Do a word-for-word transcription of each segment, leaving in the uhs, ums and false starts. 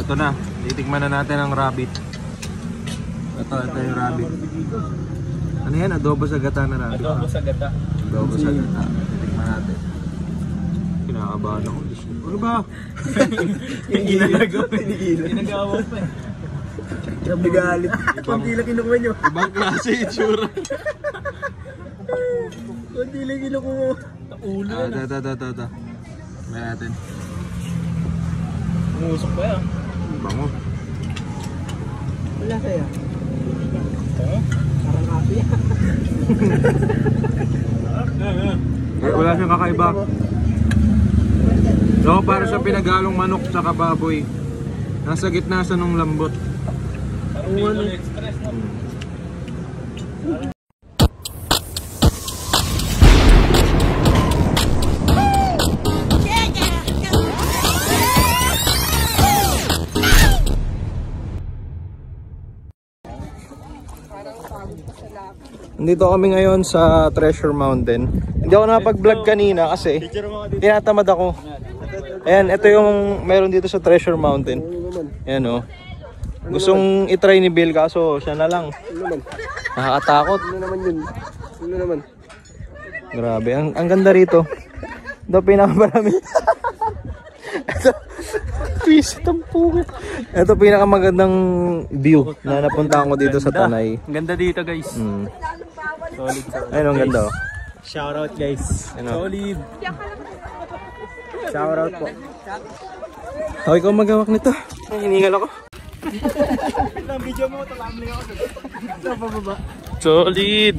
Ito na, titikman na natin ang rabbit. Ito, ito yung rabbit. Ano yan? Adobo sa gata na rabbit. Adobo sa gata. Adobo sa gata. Titikman natin. Kinakabahan ako. Ano ba? Ginagawa pa. Ginagawa pa eh. Nagalit. Kunti lang kinukuha nyo. Ibang klase itsura. Kunti lang kinukuha. Ulo Ah, na. ito, ito, ito, ito. May natin. Umusok pa yan. Bango. Wala kaya. Oo. Parang happy. Eh, wala siyang kakaiba. So, para sa pinagalong manok tsaka baboy. Nasa gitna sa nung lambot. Parang Bicol Express no? Nandito kami ngayon sa Treasure Mountain. Hindi ako nakapag-vlog kanina kasi tinatamad ako. Ayan, ito yung meron dito sa Treasure Mountain. Ayan o. Gustong itry ni Bill kaso siya na lang. Nakakatakot. Ano naman yun? Ano naman? Grabe, ang, ang ganda rito. Ito pinakamarami. Ito, twist ang pugo. Ito pinakamagandang view na napuntahan ko dito sa Tanay. Ang ganda dito guys. Hmm. Solid, solid. Ayun, ang ganda oh. Shoutout guys. Ano? Solid. Shoutout po. Oh, ikaw magawak nito. Ay, hiningal ako. Ang video mo, talamli ako. Sa pababa. Solid.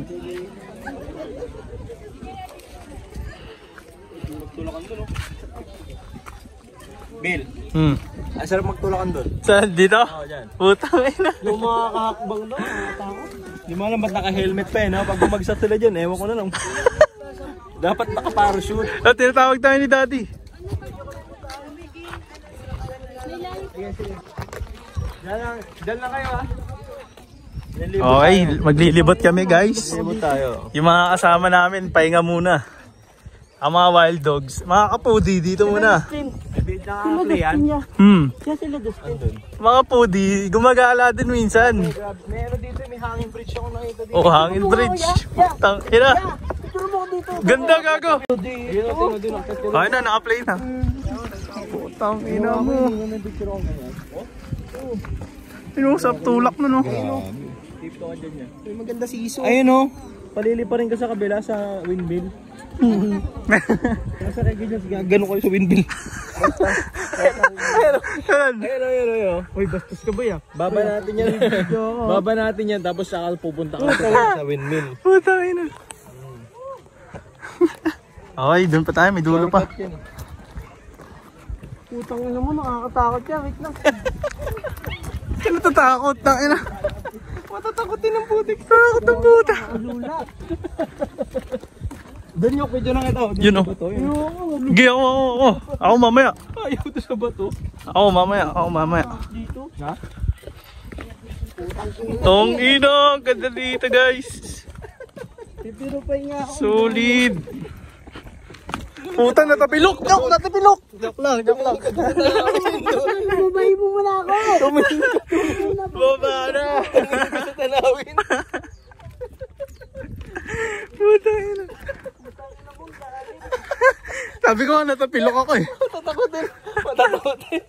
Magtulakan doon, oh. Bill, Hmm. ang sarap magtulakan doon. Saan? Dito? Oo, dyan. Putang ina. Yung mga kahakbang doon, nakatakot. Hindi mo alam ba't naka-helmet pa eh, no? Pag bumagsak sila dyan, ewan ko na lang. Dapat naka-parachute. At tinatawag tayo ni Daddy. Diyan lang, diyan lang kayo ah. Okay, maglilibot kami guys. Libot tayo. Yung mga kasama namin, pahinga muna. Ang mga wild dogs. Mga kapudi, dito muna. Naka-play yan. Hmm. Siya sila Dustin. Mga pudi, gumagala din minsan. Meron dito, may hanging bridge ako nakita dito. Oh, hangin bridge. Tang ina. Picture mo ko dito. Ganda gago. Yun ang tingnan din. Ay na, naka-play na. Putang ina mo. Inusap tulak na no. May maganda si Iso. Ayun oh. Palili pa rin ka sa kabila sa windmill. Nasa kay ganyan, gagano kayo sa windmill. Yan. Ayun, ayun, ayun. Uy, bastos ka ba ya? Baba natin yan. Baba natin yan, tapos saka pupunta ka sa windmill. Putang ina. Okay, doon pa tayo, may dulo pa. Putang ina mo, nakakatakot yan. Wait lang. Sino tatakot? Tang ina. Matatakotin ng putik. Takot ng puta. Lula. Doon yung video na kita. Yun o. Sige, ako, ako, ako. Ako mamaya. Ayaw to sa bato. Ako mamaya, ako mamaya. Dito. Ha? Tong ina, ganda dito guys. Pipiro pa nga ako. Solid. Puta, natapilok! Joke, natapilok! Joke lang, joke lang. Babayin mo muna ako. Baba na! Gusto tanawin. Puta ina. Sabi ko, natapilok ako eh. Matatakotin. Matatakotin.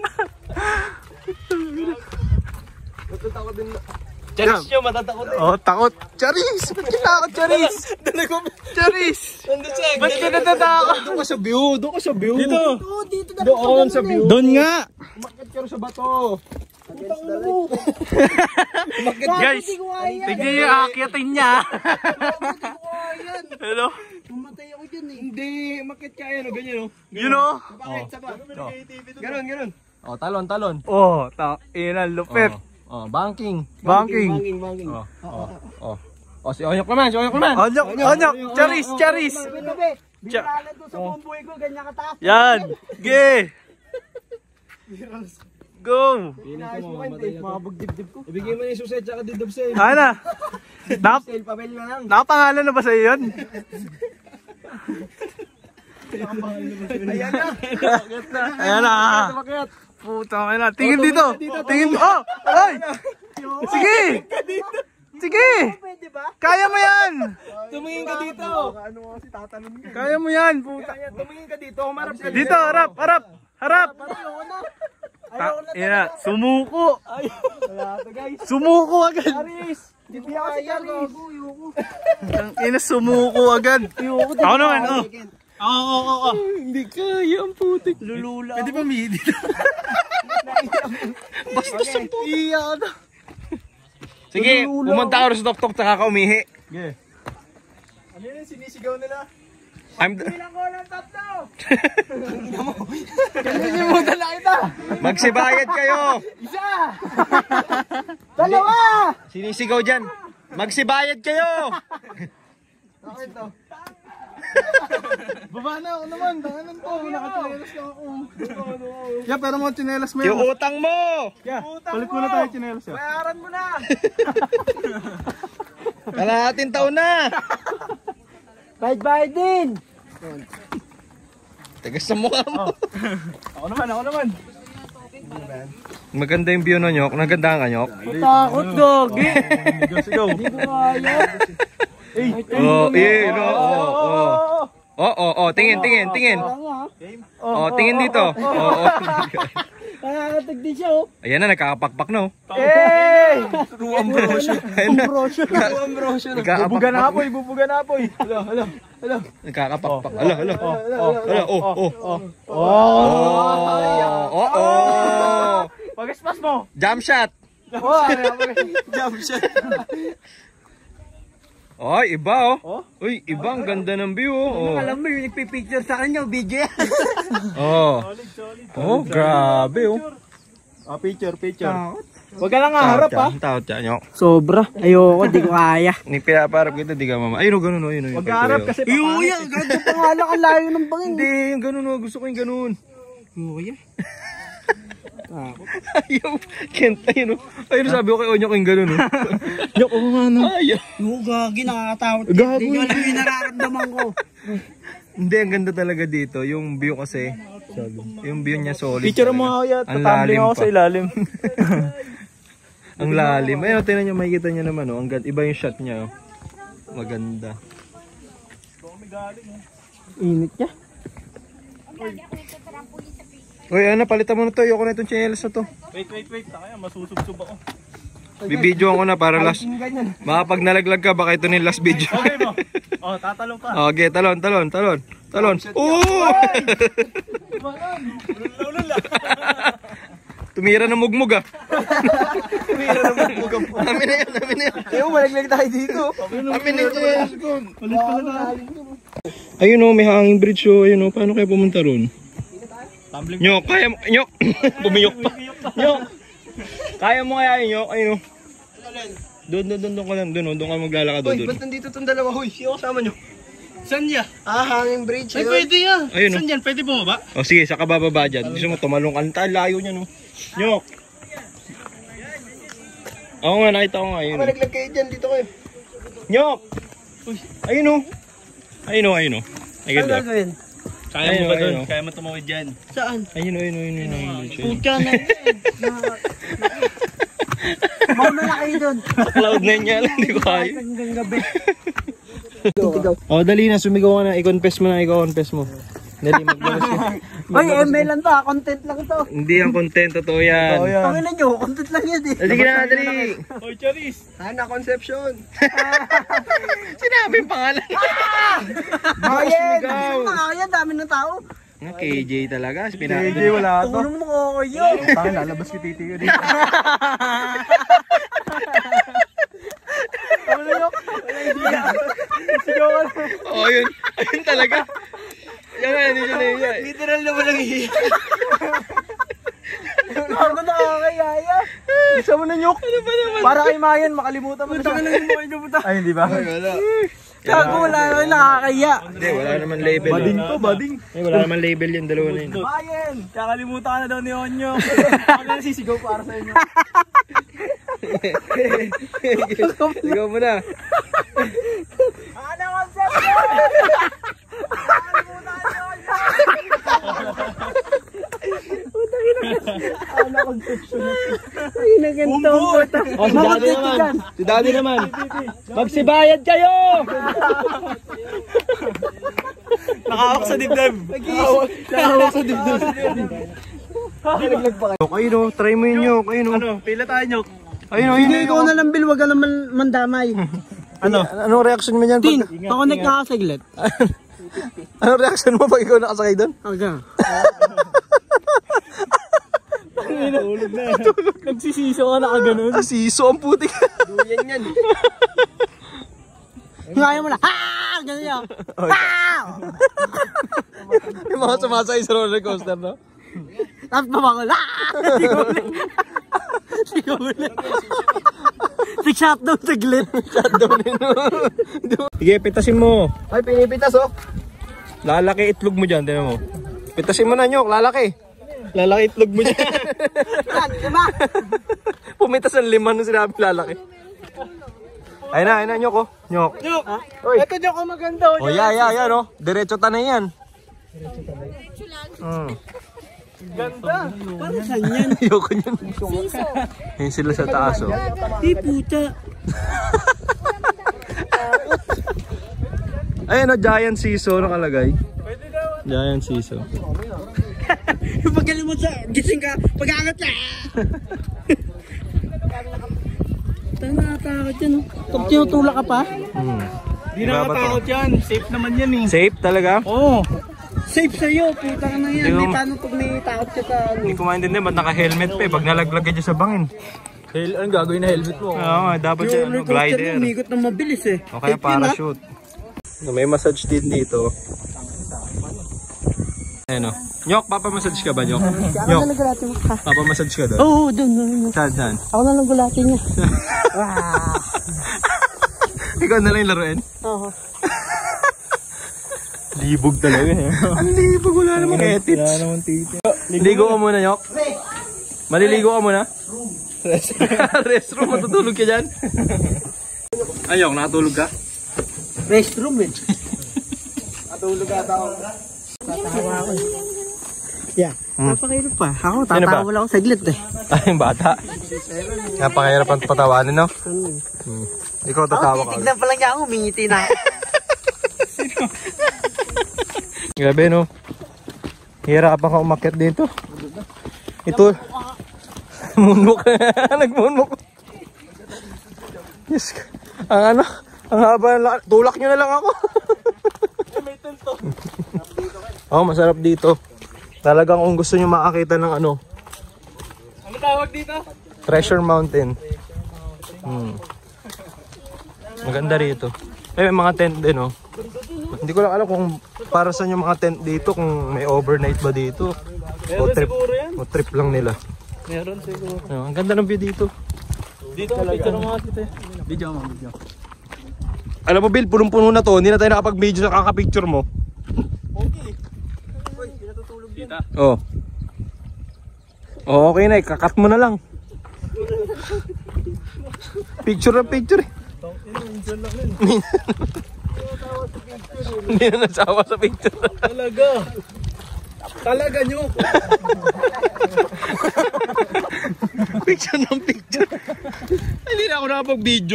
Matatakotin. Charis nyo, matatakotin. Oh, takot. Charis! Ba't ka takot, Charis? Charis! Ba't ka natatakot? Doon ka sa view, doon ka sa view. Dito. Oo, dito na. Doon sa view. Doon nga! Umakit ka rin sa bato. Putang ina mo. Guys, tignan niyo yung akyatin niya. Hello? Mamatay ako dyan eh. Hindi, umakit ka yan o, ganyan o. You know? Bakit sa ba? Ganon, ganon. Oh, talon, talon. Oh, ta ina lupit. Oh, banking. Banking. Banking, banking. Oh, oh, oh. Oh, si Onyok naman, si Onyok naman. Onyok, onyok, charis, charis. Tabi, tabi. Binalan ko sa bumbuhay ko, ganyan kataas. Yan. Ge. Go. Inaayos mo kayo, eh. Mabagdibdib ko. Ibigay mo na yung suset, tsaka didab sa'yo. Ana. Nap Sale, pabel na lang. Nakapangalan na ba sa yun? Ayan na. Ayan na. Puta ka na. Tingin dito. Tingin. Oh! Ay! Sige! Sige! Kaya mo yan! Tumingin ka dito. Kaya mo yan, puta. Tumingin ka dito. Humarap ka Dito, harap, harap, harap. Ina, sumuko. Sumuko agad. Aris. Hindi ako si Aris. Ina, sumuko agad. Ako naman, oh. Oo, oo, oo. Hindi kaya ang putik. Lulula. Pwede ba may dito? Bastos ang putik. Iya ka. Sige, pumunta ka sa tok-tok tsaka ka umihi. Sige. Ano yun yung sinisigaw nila? I'm Bilang ko ng tatlo! Kanilimutan na kita! Magsibayad kayo! Isa! Dalawa! Sinisigaw dyan. Magsibayad kayo! Bakit to? Baba na ako naman, tanganan to, nakachinelas na ako. Yeah, pero mga chinelas mo yan. Yung utang mo! Yeah, palit mo na tayo chinelas yan. Bayaran mo na! Kalahating taon na! Bayad-bayad din! Tagas sa mukha mo. Ako naman, ako naman. Maganda yung view na nyok. Naganda ang anyok. Takot, Gogi! Sigaw, sigaw. Hindi ko kaya. Oh, eh, no. Oh, oh. Oh, oh, oh, tingin, tingin, tingin. Oh, tingin dito. Oh, oh. Nakakatag din siya, oh. Ayan na, nagkakapakpak na, oh. Eh! True ambrosia. Ayan na. True ambrosia. Bubuga na apoy, bubuga na apoy. Hala, hala, hala. Nagkakapakpak. Ala, ala. Oh, oh, Ala, oh, oh. oh. Oh, oh, oh. Pag-espas mo. Jump shot. Oh, jump shot. Ay, iba, oh. Oh? Uy, iba, ang ganda ng view, oh. Alam mo, yung nagpipicture sa kanya, video yan. Oh. Oh, grabe, oh. Oh, picture, picture. Huwag ka lang haharap, ha? Taot yan, nyok. Sobra. Ayoko, di ko kaya. Ni pinaparap kita, di ka mama. Ayun, oh, ganun, oh, yun, oh. Huwag ka harap kasi papanis. Yung yan, ganda pangalan ang layo ng bangin. Hindi, yung ganun, oh. Gusto ko yung ganun. Yung yan. Ayaw, Kent, ayun, oh. Ayun, sabi ko kay Onyok yung ganun, oh. Yok, oo nga, no. Ayaw. Oo, gagi, nakakatakot. Gago. Hindi ko alam yung nararamdaman ko. Hindi, ang ganda talaga dito. Yung view kasi, yung view niya solid. Picture mo ako yan, tatambling ako sa ilalim. Ang lalim. Ayun, tingnan nyo, makikita nyo naman, oh. Ang ganda, iba yung shot niya, oh. Maganda. Init niya. Uy, ano, palitan mo na to. Ayoko na itong chinelas na to. Wait, wait, wait. Kaya, masusubsub ako. Bibidyoan ko na para last. Baka pag nalaglag ka, baka ito na yung last video. Okay mo. Oh, tatalong pa. Okay, talon, talon, talon. Talon. Oo! Tumira ng mugmug, ah. Tumira ng mugmug. Amin na yan, amin na yan. Ayaw, malaglag tayo dito. Amin na yan. Ulit pala na. Ayun, oh, may hanging bridge, oh. Ayun, oh, paano kayo pumunta ron? Nyok, kaya mo, Nyok. Bumiyok pa. Nyok. Kaya mo kaya, Nyok. Ayun, oh. Doon, doon, doon, doon ka lang. Doon, doon ka maglalakad doon. Uy, ba't nandito itong dalawa? Huy, sino kasama nyo? Saan niya? Ah, hanging bridge. Ay, pwede yan. Ayun, Saan yan? Pwede bumaba? oh. Oh, sige, sa kabababa dyan. Gusto mo, tumalong ka. Layo niya, no. Nyok. Ako nga, nakita ko nga. Ayun, oh. Malaglag kayo dyan, dito kayo. Nyok. Ayun, oh. Ayun, oh, ayun, oh. Ay, ganda. Kaya mo ba doon? Kaya mo tumawid dyan? Saan? Ayun, ayun, ayun, ayun, ayun, ayun. Pucha na yan. Mama na kayo doon. Cloud nine niya lang, hindi ko kaya. Hanggang gabi. Oh, dali na, sumigaw ka na. I-confess mo na, i-confess mo. Dali, maglabas mo. Ay, M L lang to, content lang to. Hindi ang content, totoo yan. Panginoon nyo, content lang yan eh. Dali ka na, dali. Oy, Charis. Hana Conception. Sinabi yung pangalan. Bayan! Sumigaw. Bayan, dami ng tao. Nga, K J talaga. K J wala to. Tulong mo ko kayo. Tangin, lalabas ko titi ko dito. Ano na yun? Sigaw ka na. Oo, yun. Ayun talaga. Yan nga, hindi siya na yun. Literal na walang hiya. Ako nakakayaya. Isa mo na nyok. Ano ba naman? Para kay Mayan, makalimutan mo na siya. Ay, hindi ba? Ay, wala. Gago, wala na nakakaya. Hindi, wala naman label. Bading to, bading. Ay, wala naman label yung dalawa na yun. Mayan, kakalimutan ka na daw ni Onyo. Ako na sisigaw para sa inyo. Sigaw mo na. Ano ang concept mo? Kakalimutan ka ni Onyo. Ay, naganto ang puta. O, si Daddy naman. Si Daddy naman. Magsibayad kayo! Nakahawak sa dibdib. Nakahawak sa dibdib. Ayun o, try mo yun Nyok. Ayun o. Ano, pila tayo nyok. Ayun o, ayun Ikaw na lang, Bill, wag ka naman mandamay. Ano? Anong reaction mo niyan? Tin, Pag... pakonek ka saglit. Anong reaction mo pag ikaw nakasakay doon? Hanggang. Tulog na eh. Nagsisiso ka na ka ganun. Ah, siso ang putik. Duyan yan. Ngayon mo na, haa! Ganun yan. Haa! Yung mga sumasakay sa roller coaster, no? Tapos babakol, haa! Hindi ko ulit. Hindi ko ulit. Nag-shutdown saglit. Shutdown yun. Sige, pitasin mo. Ay, pinipitas oh. Lalaki itlog mo dyan, tinan mo. Pitasin mo na Nyok, lalaki. Lalaki itlog mo dyan. Yan, diba? Pumitas ng lima nung sinabi lalaki. Ayun na, ayun na Nyok oh. Nyok. Nyok! Oy. Ito nyok ang maganda. Oh, yeah, yeah, yeah, no? Diretso tanay yan. Hmm. Ganda. Para saan yan? Ayoko nyan. Ayun sila sa taas oh. Di puta. Ayun o, Giant Siso nakalagay. Giant Siso. Yung paggaling mo sa gising ka, pag-aangat ka. Tayo nakatakot yan oh. Pag tinutulak ka pa. Hmm. Di nakatakot yan. Safe naman yan eh. Safe talaga? Oo. Safe sa'yo, puta ka na yan. Hindi May ko- paano pag may takot ka sa ano. Hindi ko maintindihan, ba't naka-helmet pa eh? Pag nalaglag ka dyan sa bangin. Hel anong gagawin na helmet mo? Oo nga, dapat Yung siya ano, roller coaster glider. mo, umigot ng mabilis eh. O kaya Safe yun, ah. parachute. May massage din dito. Ayan o. Nyok, papamassage ka ba Nyok? Ako na Nyok, lang gulatin mo ka. papamassage ka doon? Oo, oh, doon, doon, doon. Saan, saan? Ako na lang gulatin niya. Wow. Ikaw na lang yung laruin? Oo. Libog talaga eh. Ang libog, wala namang edits. Wala naman titi. Ligo ka muna Nyok. Maliligo ka muna? Restroom, matutulog ka dyan? Ay Nyok, nakatulog ka? Restroom eh. Natulog ata ako. Tatawa ako eh. Yeah. Hmm. Napakahirap pa. Ako, Sino ba? tatawa lang ako saglit eh. Ay, yung bata. Napakahirap ang patawanin, no? Ano eh. Hmm. Ikaw tatawa ka. Titignan pa lang niya ako, umingiti na ako. Grabe, no? Hirapan ka umakyat dito. Ito. Moonwalk. Nag-moonwalk. Yes. Ang ano? Ang haba ng laka- tulak nyo na lang ako. May tento. Oh, masarap dito. Talagang kung gusto nyo makakita ng ano, Ano tawag dito? Treasure Mountain. Hmm. Maganda rito. Eh, may mga tent din, oh. Hindi ko lang alam kung para saan yung mga tent dito, kung may overnight ba dito. O Meron trip, siguro yan. o trip lang nila. Meron siguro. Oh, ang ganda ng view dito. Dito ang picture ng mga tito. Video mo, video. Alam mo, Bill, punong-puno na to. Hindi na tayo nakapag-video sa kakapicture mo. Okay. Uy, pinatutulog yan. Oh. Oh, okay na. Kakat mo na lang. Picture na picture. Hindi na nasawa sa picture. Talaga. Talaga nyo. Picture ng picture. Hindi na ako nakapag-video.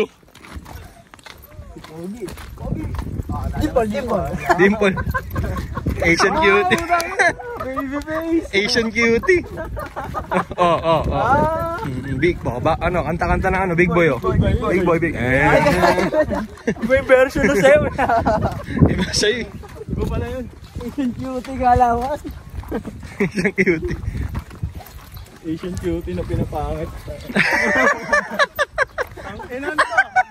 Dimple, dimple. Dimple. Asian cutie. Baby face. Asian cutie. Oh, oh, oh. Ah. Mm, Big boy. Ba, ano, kanta-kanta ng ano, big boy, oh. Big boy, big. Eh. May version na sa'yo. Iba sa'yo. eh. Iba pala yun. Asian cutie galawan. Asian cutie. Asian cutie na pinapangit. Ang ina na.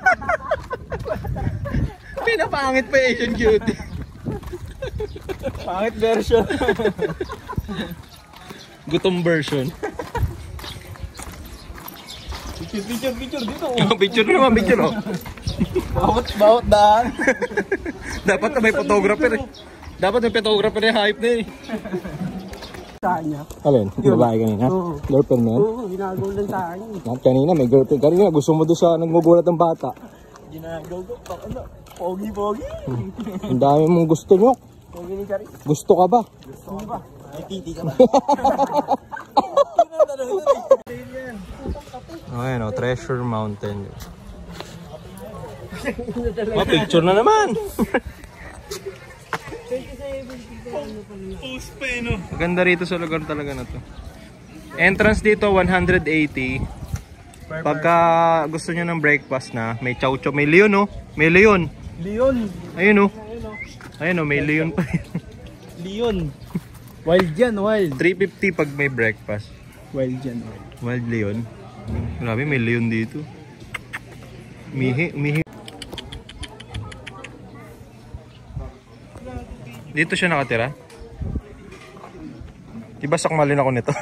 Pinapangit pa yung Asian cutie. Pangit version. Gutom version. Picture, picture, picture dito. Oh, picture naman, picture, oh. Bawat, bawat daan. Dapat na may photographer eh. Dapat may photographer eh, hype na eh. Sa kanya. Alin? Babae kanina? Oo. Girlfriend mo yan? Oo, ginagawa lang sa akin. At kanina may girlfriend. Kanina gusto mo doon sa nagmugulat ng bata. Ginagaw ko. Ano? Pogi, pogi. Ang dami mong gusto nyo. Pogi ni Charis. Gusto ka ba? Gusto mo ba? May titi ka ba? Treasure Mountain. Oh, picture na naman! Post pa eh, no? Maganda rito sa lugar talaga na to. Entrance dito one hundred eighty. Pagka gusto nyo ng breakfast na, may chow chow, may leon no? May leon. Leon. Ayun no. Ayun no, may leon pa yun. Leon. Wild yan, wild. three fifty pag may breakfast. Wild yan, wild. Wild leon. Grabe, may leon dito. Mihi, mihi. Dito siya nakatira? Diba sakmalin ako nito?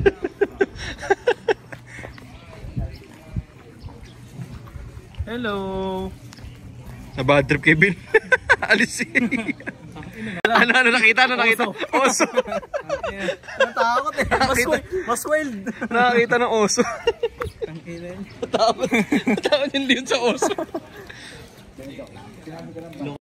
Hello. Sa bad trip kay Bin. Alis eh. Ano, ano nakita? Ano nakita? Oso. Natakot eh. Mas, Nakita. mas wild. Nakakita ng oso. Ang ina. Takot. Takot yung leon sa oso.